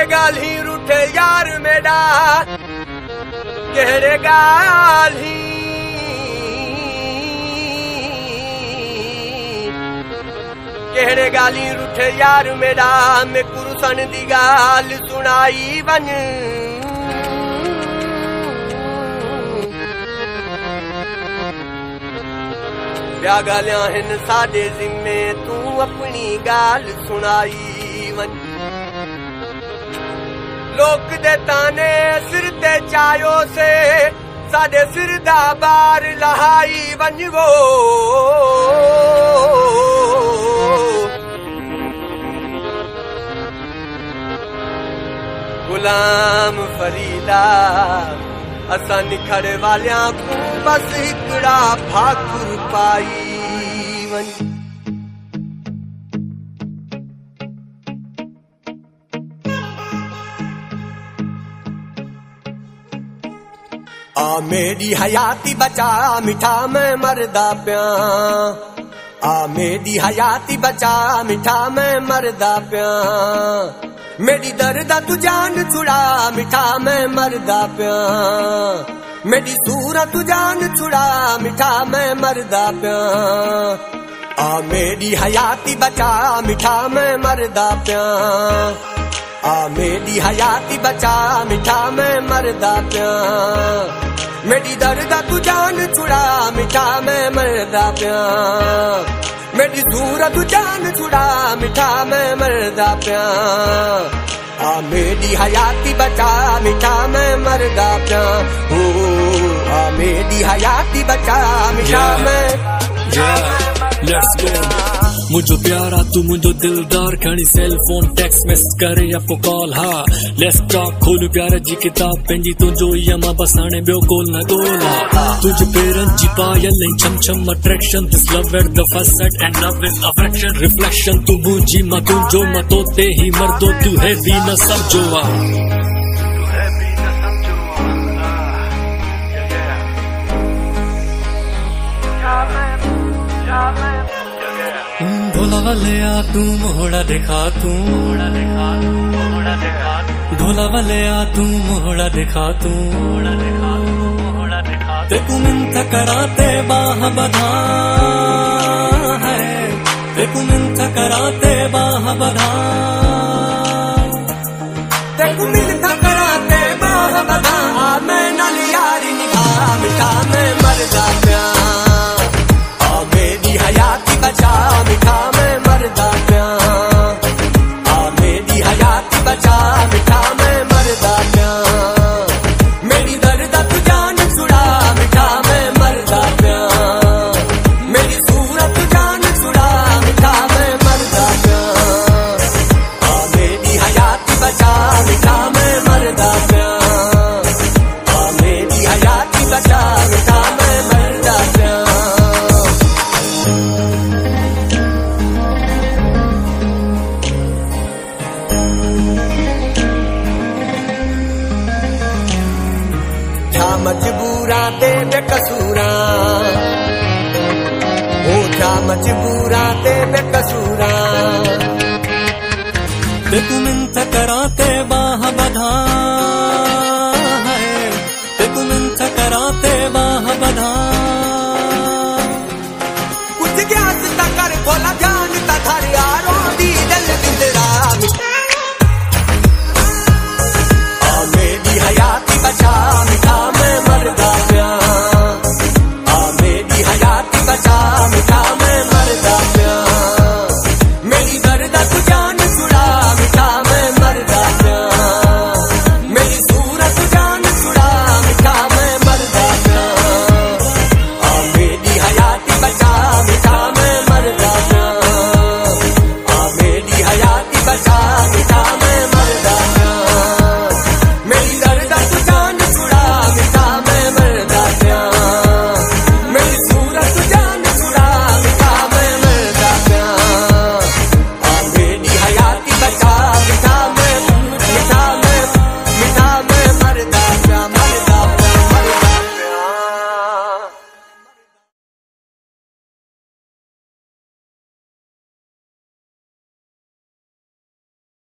गाली रूठे यार मेरा केड़े गाली केड़े गाली रूठे यार मेरा मैं कुरुसन दी गाल सुनाई वन ब्या गालियां हिन साडे जिम्मे तू अपनी गाल सुनाई वन लोक दे ताने सिर ते चायो से साडे सिर दा बार लहाई वंजो गुलाम फरीदा असा निखड़ वालियां को बस हिकड़ा भाकुर पाई वन आ मेरी हयाती बचा मिठा मैं मरदा प्या आ मेरी हयाती बचा मिठा मैं मरदा प्या मेरी दर्दा तू जान छुड़ा मिठा मैं मरदा प्या मेरी सूरत तू जान छुड़ा मिठा मैं मरदा प्या आ मेरी हयाती बचा मिठा मैं मरदा प्या आ मेरी हयाती बचा मिठा मैं मरदा प्या मेरी दर्दा तू जान छुड़ा मिठा मैं मरदा प्या मेरी सूरत जान छुड़ा मिठा मैं मरदा प्या आ मेरी हयाती बचा मिठा मैं मरदा प्या ओ आ मेरी हयाती बचा मिठा मैं Let's go. मुझो प्यारा तू मुझो दिलदार खणी सेल फोन टेक्स्ट मैसेज करे या पो कॉल हा लेट्स टॉक खोल प्यार जी किताब पंजी तुझो यमा बसाने बियो कोल न गोला तुझ पेरन जी पायल छम छम attraction this love at the first sight and love is affection reflection तू मुझी मा तू जो मतो ते ही मर्दो तू है भी न समझोवा ढोला वाले आ तू मोहड़ा दिखा तू ढोला वाले आ तू मोहड़ा दिखा तू ते तू मिंथ कराते बाह बधा है ते तू मिंथ कराते बाह बधा ते तू मिंथ कराते बाह बधा मैं नाल यारी निभा मिठा मैं मरदा प्या आ मेरी हयाती बचा मिठा मैं मरदा प्या आ मेरी हयाती बचा मिठा मैं मरदा प्या मेरी दर्दा तू जान छुड़ा मिठा मैं मरदा प्या मेरी सूरत जान छुड़ा मिठा मैं मरदा प्या आ मेरी हयाती बचा मिठा मैं मरदा प्या आ मेरी हयाती बचा मिठा मैं मरदा प्या मजबूरा ते बेकसूरा ओ जा मजबूरा ते बेकसूरा ते तू मिंथ कराते बाह बधा है ते तू मिंथ कराते बाह बधा